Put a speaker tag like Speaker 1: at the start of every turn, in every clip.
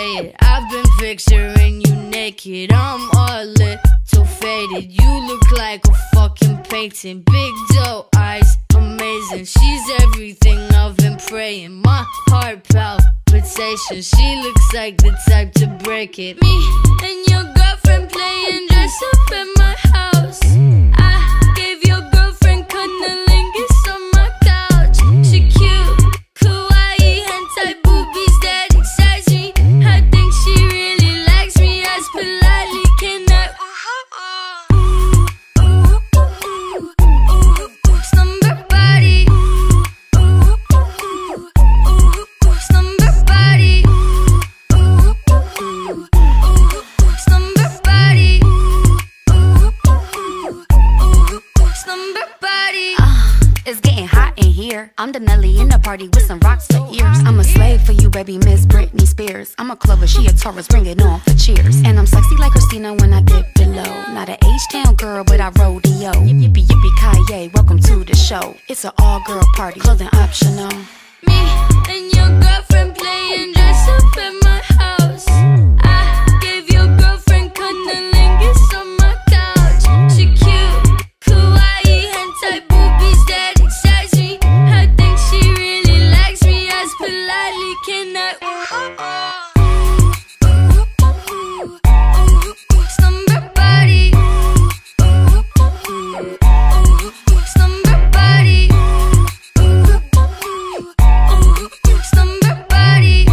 Speaker 1: say it. I've been picturing you naked. I'm all little faded. You look like a fucking painting. Big doe eyes, amazing. She's everything I've been praying. My heart palpitation. She looks like the type to break it. Me and your girlfriend playing dress up in my house. I gave your girlfriend cunnilingus on my couch. She cute, kawaii, hentai boobies that excites me. I think she really likes me. As politely can I slumber body, slumber body, slumber body, slumber body.
Speaker 2: It's getting hot in here. I'm the Nelly in the party with some rocks for ears. I'm a slave for you, baby, Miss Britney Spears. I'm a Clover, she a Taurus, bring it on for cheers. And I'm sexy like Christina when I dip below. Not an H-Town girl, but I rodeo. Yippee yippee Kaye, welcome to the show. It's an all-girl party, clothing optional.
Speaker 1: Me and your girlfriend playing dress up in my house. I gave your girlfriend cunnilingus on my couch. She cute, kawaii, hentai boobies that excites me. I think she really likes me. As politely can I slumber body, slumber body, slumber body,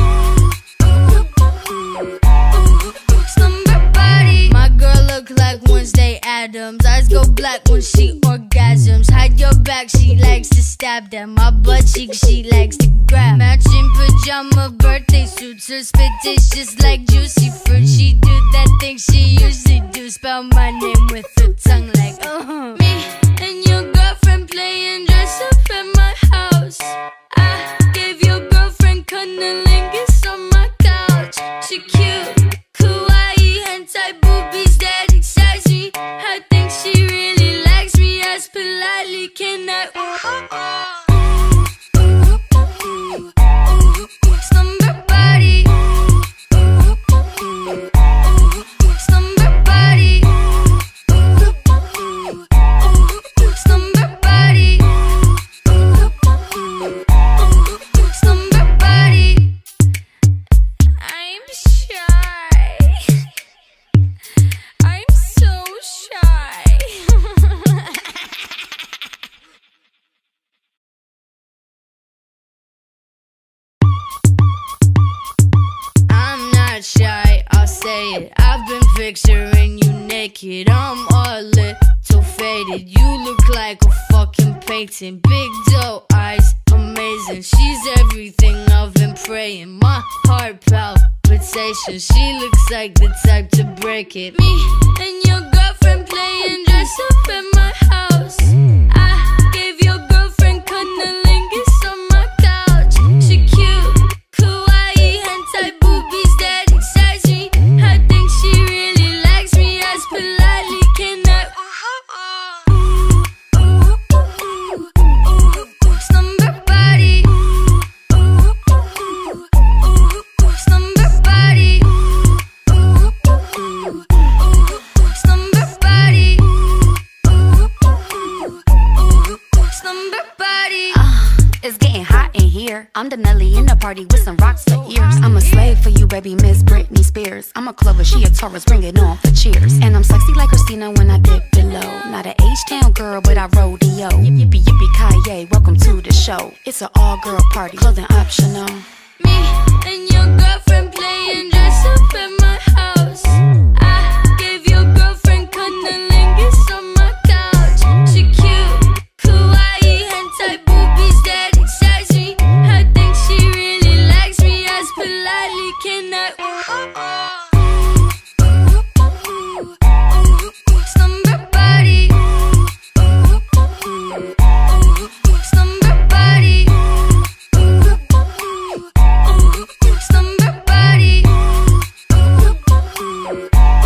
Speaker 1: slumber body. My girl look like Wednesday Addams. Eyes go black when she orgasms. Hide your back, she likes to stab them. My butt cheek, she likes to grab. Matching pajama birthday suits. Her spit tastes just like juicy fruit. She do that thing she usually do. Spell my name with her tongue like Me and your girlfriend playing dress up in my house. I gave your girlfriend cunnilingus on my couch. She cute, kawaii, hentai boobies that excites me. I think she really likes me. As politely can I slumber body, slumber body, slumber body, slumber body. I'm shy. I'm so shy. I'm not shy, I'll say it. I've been picturing you naked. I'm all little faded. You look like a fucking painting. Big doe eyes, amazing. She's everything I've been praying. My heart palpitation. She looks like the type to break it. Me and your girlfriend playing dress up in my house. I gave your girlfriend cunnilingus on my couch. She cute, kawaii, hentai boobies that excites me. I think she really likes me. As politely can I slumber body, slumber body, slumber body, slumber body.
Speaker 2: It's getting hot in here. I'm the Nelly in the party with some rocks for ears. I'm a slave for you, baby, Miss Britney Spears. I'm a Clover, she a Taurus, bring it on for cheers. And I'm sexy like Christina when I dip below. Not an H-Town girl, but I rodeo. Yippee yippee Kaye, welcome to the show. It's an all-girl party, clothing optional.
Speaker 1: Me and your girlfriend playing dress up in my house. I gave your girlfriend cunnilingus on my couch. She cute, kawaii, hentai boobies that excites me. I think she really likes me. As politely can I slumber body, slumber body, slumber body,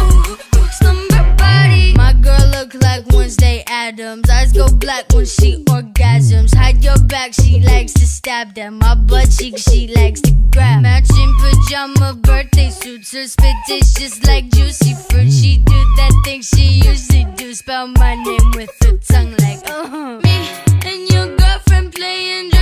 Speaker 1: slumber body. My girl look like Wednesday Addams. Eyes go black when she orgasms. Hide your back, she likes to stab them. My butt cheek, she likes to grab. Matching pajama birthday suits. Her spit tastes just like juicy fruit. She do that thing she usually do. Spell my name with her tongue like Me and your girlfriend playing